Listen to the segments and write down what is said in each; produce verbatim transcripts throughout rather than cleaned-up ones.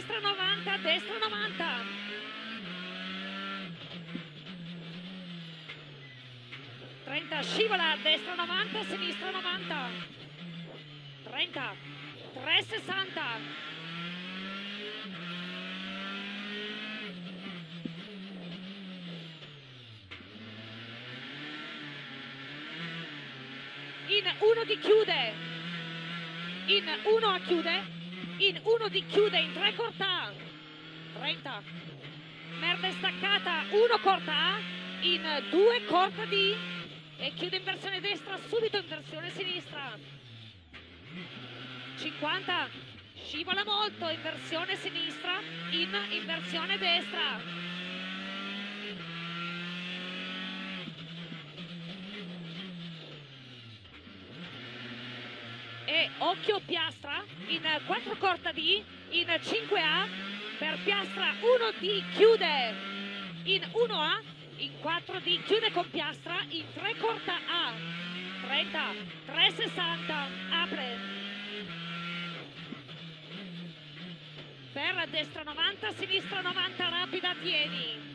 destra novanta, destra novanta. trenta, scivola, destra novanta, sinistra novanta. trenta, tre sessanta. In uno di chiude, in uno a chiude, in uno di chiude in tre corta A. trenta. Merde staccata, uno corta A, in due corta D e chiude in versione destra, subito in versione sinistra. cinquanta, scivola molto, in versione sinistra, in inversione destra. E occhio piastra, in quattro corta D, in cinque A, per piastra uno D chiude, in uno A, in quattro D chiude con piastra, in tre corta A. trenta, tre sessanta, apre. Per destra novanta, sinistra novanta, rapida, tieni.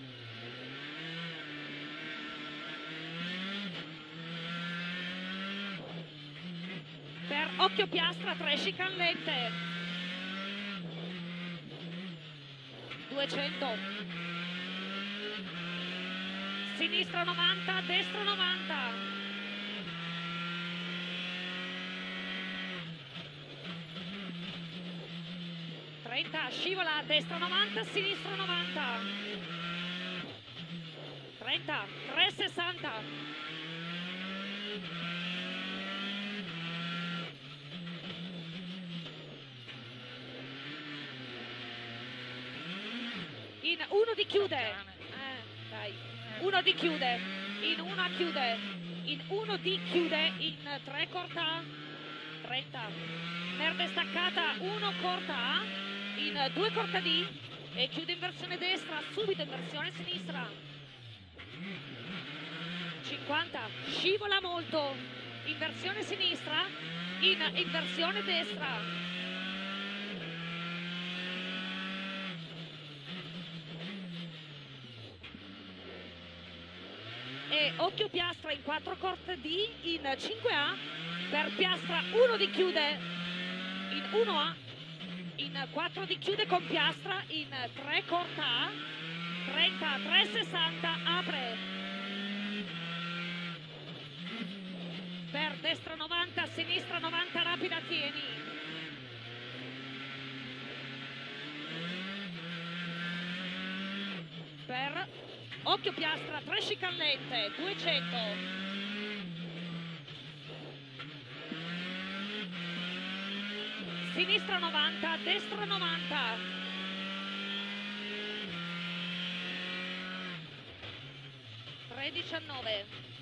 Per occhio piastra, tre chicane lente. duecento. Sinistra novanta, destra novanta. trenta, scivola, destra novanta, sinistra novanta. trenta, tre sessanta. In uno di chiude, eh, dai, uno di chiude, in una chiude, in uno di chiude, in tre corta, trenta, merde staccata, uno corta A, in due corta D e chiude in versione destra, subito in versione sinistra. cinquanta, scivola molto, in versione sinistra, in inversione destra. E occhio piastra in quattro corte D, in cinque A, per piastra uno di chiude, in uno A, in quattro di chiude con piastra, in tre corta A, trenta, tre sessanta, apre. Per destra novanta, sinistra novanta, rapida, tieni. Per occhio piastra, tre chicane lente, duecento. Sinistra novanta, destra novanta. tre diciannove.